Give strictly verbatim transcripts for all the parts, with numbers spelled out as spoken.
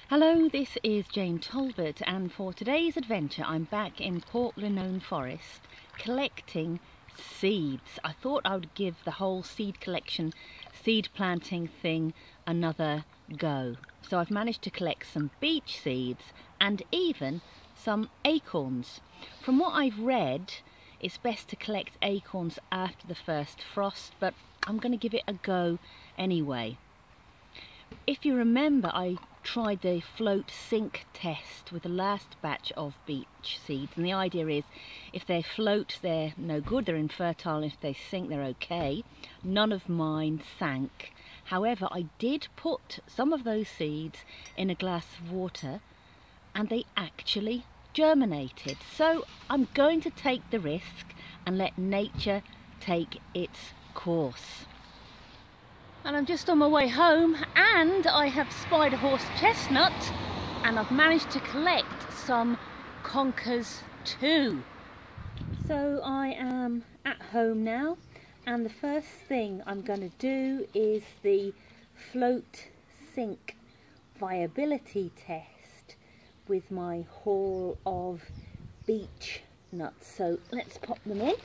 Hello, this is Jane Talbot, and for today's adventure I'm back in Portland Forest collecting seeds. I thought I would give the whole seed collection, seed planting thing another go. So I've managed to collect some beech seeds and even some acorns. From what I've read, it's best to collect acorns after the first frost, but I'm going to give it a go anyway. If you remember, I tried the float sink test with the last batch of beech seeds, and the idea is if they float they're no good, they're infertile, and if they sink they're okay. None of mine sank. However, I did put some of those seeds in a glass of water and they actually germinated. So I'm going to take the risk and let nature take its course. And I'm just on my way home, and I have spied a horse chestnut, and I've managed to collect some conkers too. So I am at home now, and the first thing I'm going to do is the float sink viability test with my haul of beech nuts. So let's pop them in.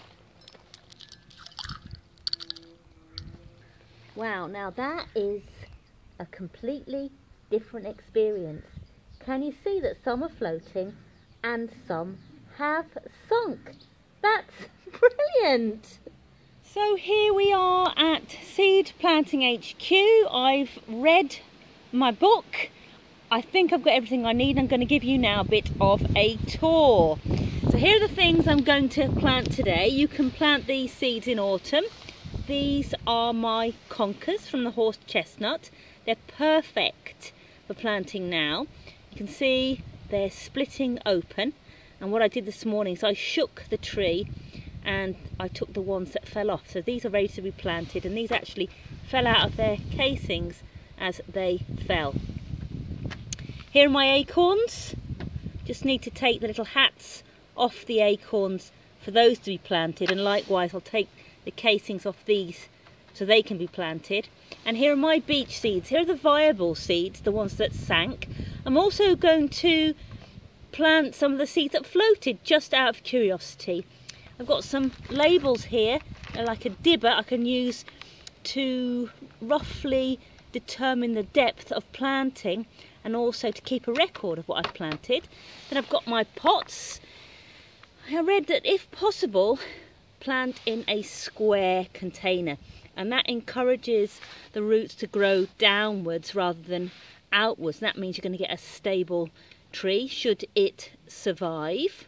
Wow, now that is a completely different experience. Can you see that some are floating and some have sunk? That's brilliant! So here we are at Seed Planting H Q. I've read my book. I think I've got everything I need. I'm going to give you now a bit of a tour. So here are the things I'm going to plant today. You can plant these seeds in autumn. These are my conkers from the horse chestnut. They're perfect for planting now. You can see they're splitting open, and what I did this morning is I shook the tree and I took the ones that fell off. So these are ready to be planted, and these actually fell out of their casings as they fell. Here are my acorns. Just need to take the little hats off the acorns for those to be planted, and likewise I'll take the casings off these so they can be planted. And here are my beech seeds. Here are the viable seeds, the ones that sank. I'm also going to plant some of the seeds that floated just out of curiosity. I've got some labels here. They're like a dibber I can use to roughly determine the depth of planting and also to keep a record of what I've planted. Then I've got my pots. I read that if possible, plant in a square container, and that encourages the roots to grow downwards rather than outwards. That means you're going to get a stable tree should it survive.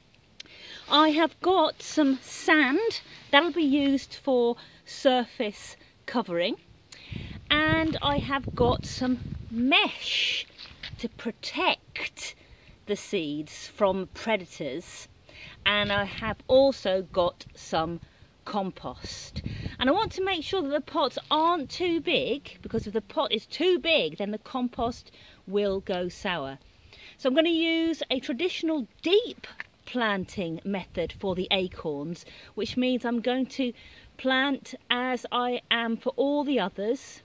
I have got some sand that'll be used for surface covering, and I have got some mesh to protect the seeds from predators. And I have also got some compost, and I want to make sure that the pots aren't too big, because if the pot is too big then the compost will go sour. So I'm going to use a traditional deep planting method for the acorns, which means I'm going to plant as I am for all the others,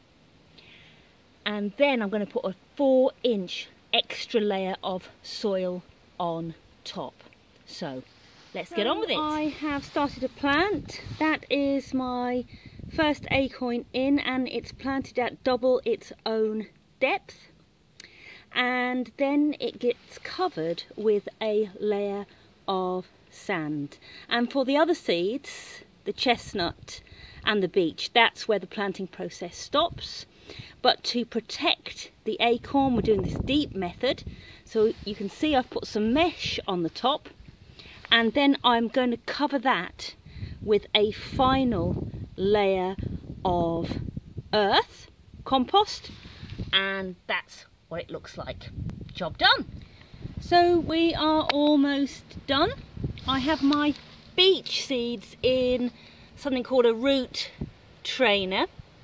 and then I'm going to put a four inch extra layer of soil on top. So let's get on with it. I have started to plant. That is my first acorn in, and it's planted at double its own depth, and then it gets covered with a layer of sand. And for the other seeds, the chestnut and the beech, that's where the planting process stops. But to protect the acorn, we're doing this deep method. So you can see I've put some mesh on the top, and then I'm going to cover that with a final layer of earth, compost, and that's what it looks like. Job done. So we are almost done. I have my beech seeds in something called a root trainer,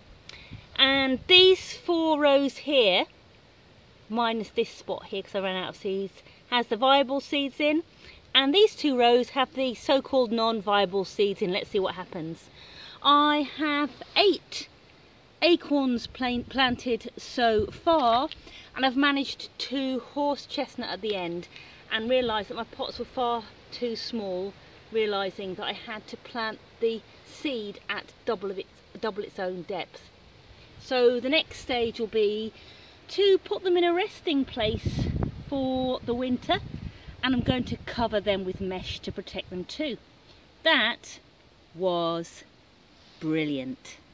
and these four rows here, minus this spot here because I ran out of seeds, has the viable seeds in. And these two rows have the so-called non-viable seeds in. Let's see what happens. I have eight acorns plant planted so far, and I've managed two horse chestnut at the end, and realised that my pots were far too small, realising that I had to plant the seed at double of its double its own depth. So the next stage will be to put them in a resting place for the winter, and I'm going to cover them with mesh to protect them too. That was brilliant.